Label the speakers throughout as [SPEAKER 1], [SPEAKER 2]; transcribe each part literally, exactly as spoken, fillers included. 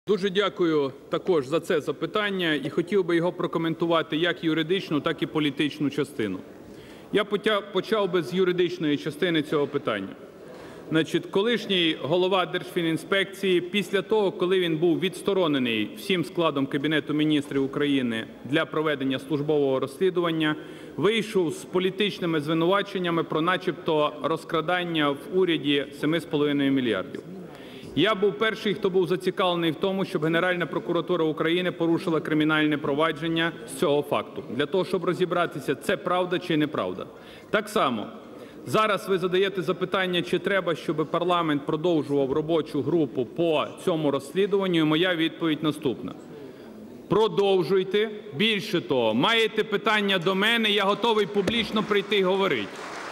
[SPEAKER 1] Дуже дякую також за це запитання і хотів би його прокоментувати як юридичну, так і політичну частину. Я почав би з юридичної частини цього питання. Значить, колишній голова Держфінінспекції після того, коли він був відсторонений всім складом Кабінету міністрів України для проведення службового розслідування, вийшов з політичними звинуваченнями про начебто розкрадання в уряді семи з половиною мільярдів. Я був перший, хто був зацікавлений в тому, щоб Генеральна прокуратура України порушила кримінальне провадження з цього факту, для того, щоб розібратися, це правда чи неправда. Так само, зараз ви задаєте запитання, чи треба, щоб парламент продовжував робочу групу по цьому розслідуванню, і моя відповідь наступна. Продовжуйте. Більше того, маєте питання до мене, я готовий публічно прийти і говорити.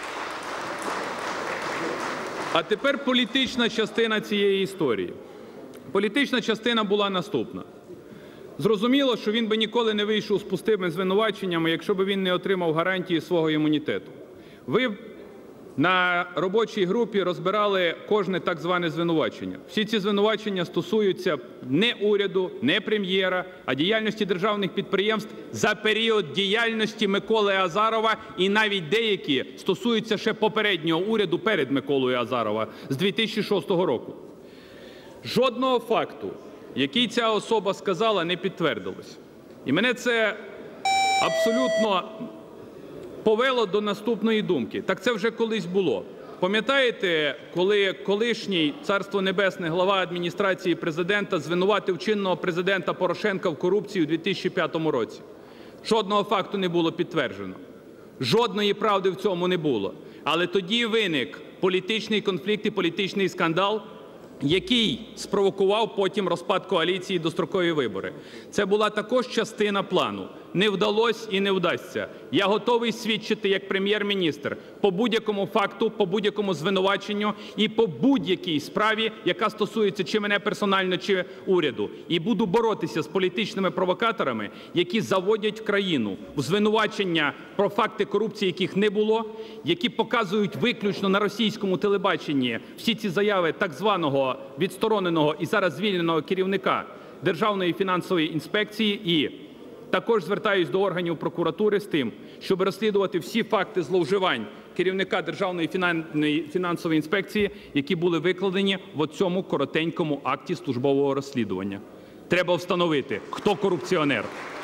[SPEAKER 1] А тепер політична частина цієї історії. Політична частина була наступна. Зрозуміло, що він би ніколи не вийшов з пустими звинуваченнями, якщо б він не отримав гарантії свого імунітету. Ви на робочій групі розбирали кожне так зване звинувачення. Всі ці звинувачення стосуються не уряду, не прем'єра, а діяльності державних підприємств за період діяльності Миколи Азарова, і навіть деякі стосуються ще попереднього уряду перед Миколою Азарова з дві тисячі шостого року. Жодного факту, який ця особа сказала, не підтвердилось. І мене це абсолютно повело до наступної думки. Так це вже колись було. Пам'ятаєте, коли колишній, царство небесне, глава адміністрації президента звинуватив чинного президента Порошенка в корупції у дві тисячі п'ятому році? Жодного факту не було підтверджено. Жодної правди в цьому не було. Але тоді виник політичний конфлікт і політичний скандал, який спровокував потім розпад коаліції і дострокові вибори. Це була також частина плану. Не вдалося і не вдасться. Я готовий свідчити як прем'єр-міністр по будь-якому факту, по будь-якому звинуваченню і по будь-якій справі, яка стосується чи мене персонально, чи уряду. І буду боротися з політичними провокаторами, які заводять в країну в звинувачення про факти корупції, яких не було, які показують виключно на російському телебаченні всі ці заяви так званого відстороненого і зараз звільненого керівника Державної фінансової інспекції. І також звертаюсь до органів прокуратури з тим, щоб розслідувати всі факти зловживань керівника Державної фінансової інспекції, які були викладені в цьому коротенькому акті службового розслідування. Треба встановити, хто корупціонер.